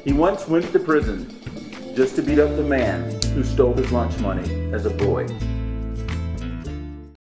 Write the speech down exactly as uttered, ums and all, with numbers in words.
He once went to prison just to beat up the man who stole his lunch money as a boy.